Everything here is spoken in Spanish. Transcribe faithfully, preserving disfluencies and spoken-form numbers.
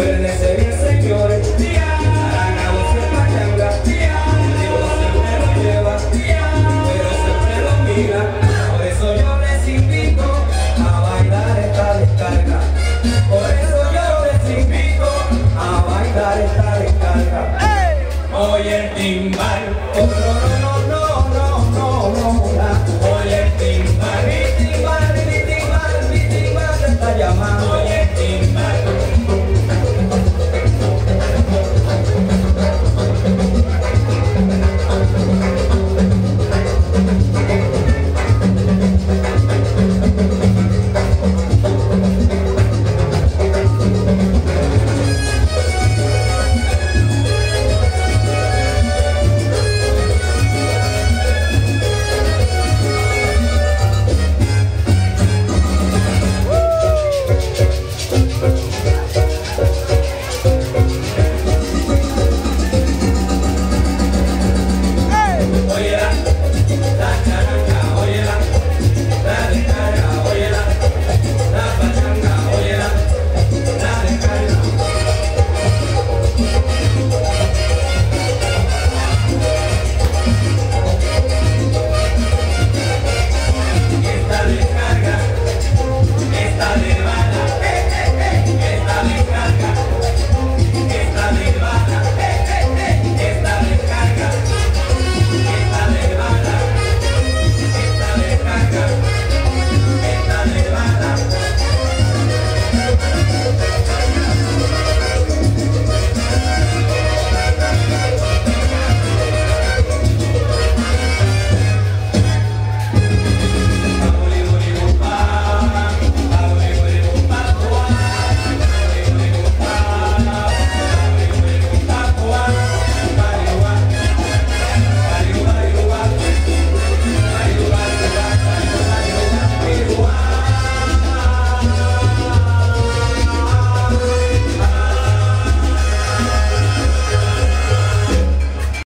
Recuérdense bien, señores, Arana o se pachanga, Dios siempre lo lleva, pero siempre lo mira. Por eso yo les invito a bailar esta descarga. Por eso yo les invito a bailar esta descarga. Oye el timbal, otro